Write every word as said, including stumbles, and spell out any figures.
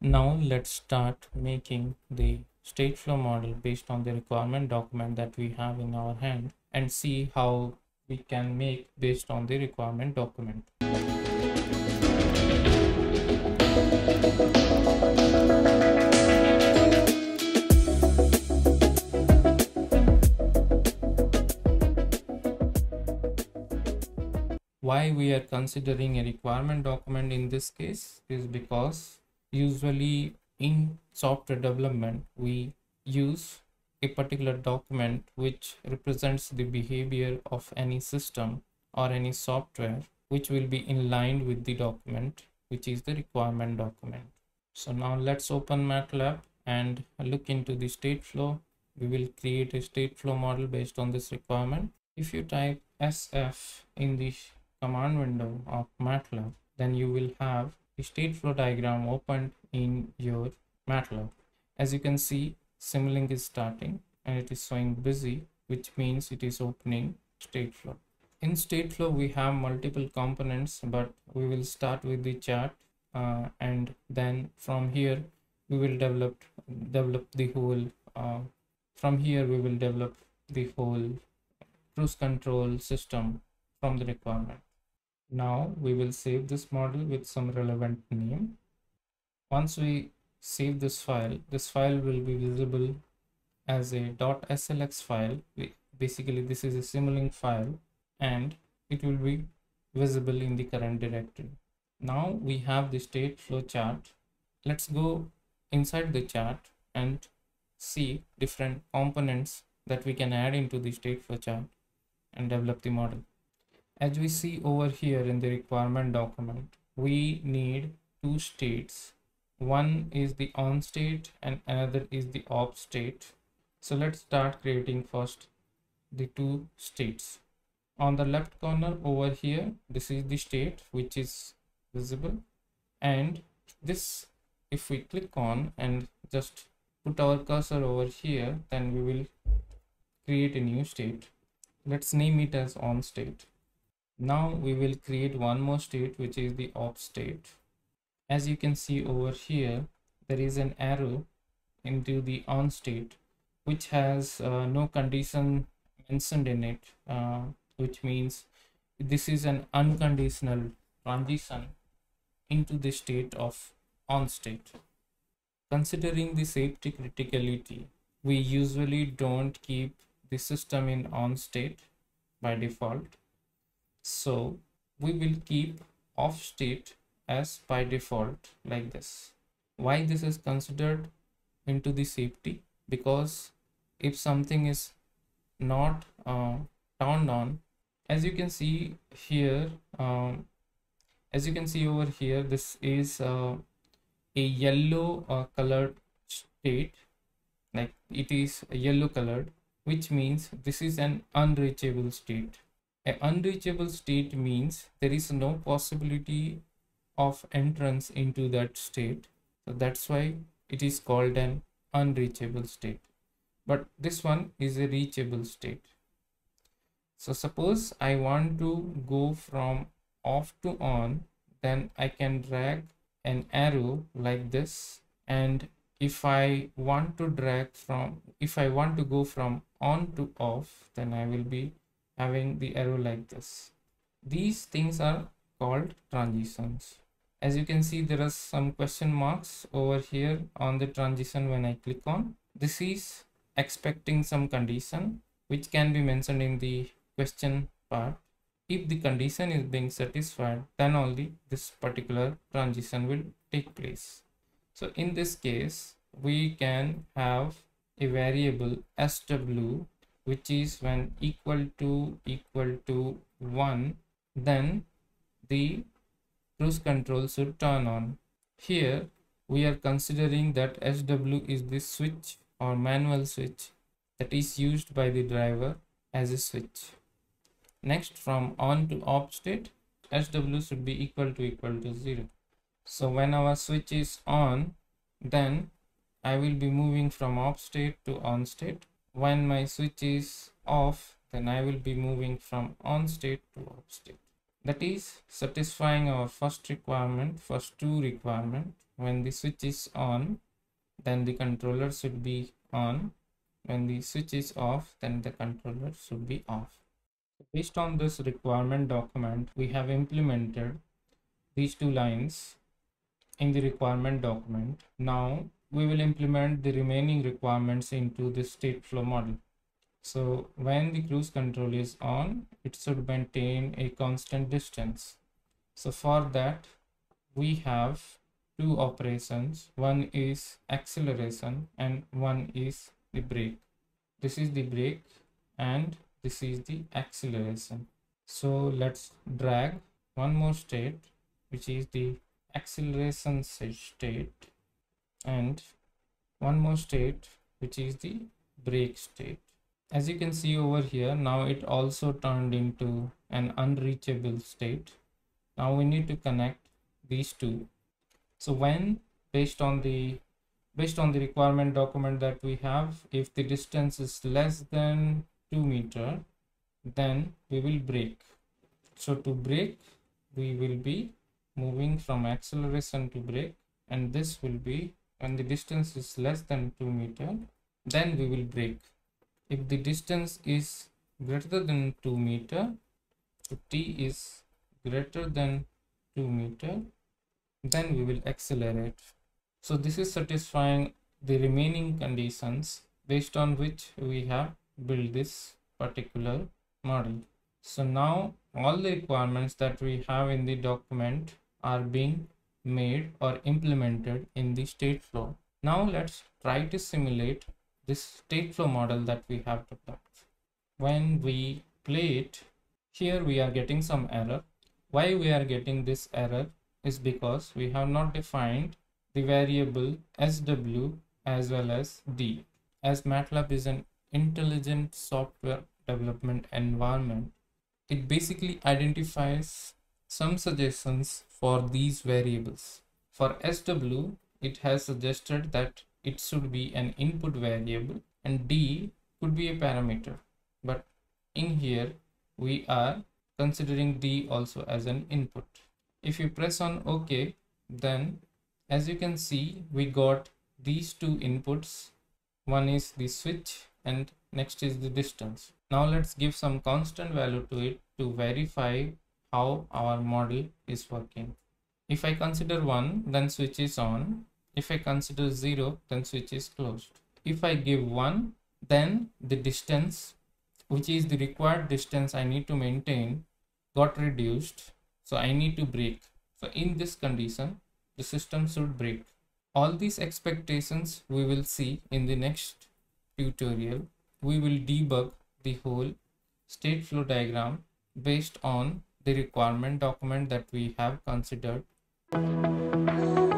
Now let's start making the Stateflow model based on the requirement document that we have in our hand and see how we can make based on the requirement document. Why we are considering a requirement document in this case is because usually in software development we use a particular document which represents the behavior of any system or any software, which will be in line with the document, which is the requirement document. So now let's open MATLAB and look into the Stateflow. We will create a Stateflow model based on this requirement. If you type S F in the command window of MATLAB, then you will have the Stateflow diagram opened in your MATLAB. As you can see, Simulink is starting and it is showing busy, which means it is opening Stateflow. In Stateflow, we have multiple components, but we will start with the chart, uh, and then from here we will develop develop the whole. Uh, from here we will develop the whole cruise control system from the requirement. Now we will save this model with some relevant name. Once we save this file, this file will be visible as a .slx file. Basically, this is a Simulink file and it will be visible in the current directory. Now we have the Stateflow chart. Let's go inside the chart and see different components that we can add into the Stateflow chart and develop the model. As we see over here in the requirement document, we need two states. One is the on state and another is the off state. So let's start creating first the two states. On the left corner over here, this is the state which is visible, and this, if we click on and just put our cursor over here, then we will create a new state. Let's name it as on state. Now we will create one more state, which is the off state. As you can see over here, there is an arrow into the on state which has uh, no condition mentioned in it, uh, which means this is an unconditional transition into the state of on state. Considering the safety criticality, we usually don't keep the system in on state by default. So we will keep off state as by default like this. Why this is considered into the safety? Because if something is not uh, turned on, as you can see here, um, as you can see over here, this is uh, a yellow uh, colored state, like it is yellow colored, which means this is an unreachable state. An unreachable state means there is no possibility of entrance into that state. So that's why it is called an unreachable state. But this one is a reachable state. So suppose I want to go from off to on, then I can drag an arrow like this. And if I want to drag from, if I want to go from on to off, then I will be having the arrow like this. These things are called transitions. As you can see, there are some question marks over here on the transition when I click on. This is expecting some condition which can be mentioned in the question part. If the condition is being satisfied, then only this particular transition will take place. So in this case, we can have a variable S W, which is when equal to equal to one, then the cruise control should turn on. Here we are considering that S W is the switch or manual switch that is used by the driver as a switch. Next, from on to off state, S W should be equal to equal to zero. So when our switch is on, then I will be moving from off state to on state. When my switch is off, then I will be moving from on state to off state. That is satisfying our first requirement, first two requirement. When the switch is on, then the controller should be on. When the switch is off, then the controller should be off. Based on this requirement document, we have implemented these two lines in the requirement document. Now we will implement the remaining requirements into the Stateflow model. So when the cruise control is on, it should maintain a constant distance. So for that, we have two operations. One is acceleration and one is the brake. This is the brake and this is the acceleration. So let's drag one more state, which is the acceleration state, and one more state, which is the brake state. As you can see over here, now it also turned into an unreachable state. Now we need to connect these two. So when based on the based on the requirement document that we have, if the distance is less than two meter, then we will brake. So to brake, we will be moving from acceleration to brake, and this will be when the distance is less than two meter, then we will brake. If the distance is greater than two meter, so t is greater than two meter, then we will accelerate. So this is satisfying the remaining conditions based on which we have built this particular model. So now all the requirements that we have in the document are being made or implemented in the Stateflow. Now let's try to simulate this Stateflow model that we have developed. When we play it, here we are getting some error. Why we are getting this error is because we have not defined the variable S W as well as D. As MATLAB is an intelligent software development environment, it basically identifies some suggestions for these variables. For S W, it has suggested that it should be an input variable and D could be a parameter. But in here, we are considering D also as an input. If you press on OK, then as you can see, we got these two inputs. One is the switch and next is the distance. Now let's give some constant value to it to verify how our model is working. If I consider one, then switch is on. If I consider zero, then switch is closed. If I give one, then the distance, which is the required distance I need to maintain, got reduced. So I need to brake. So in this condition, the system should brake. All these expectations we will see in the next tutorial. We will debug the whole Stateflow diagram based on the requirement document that we have considered.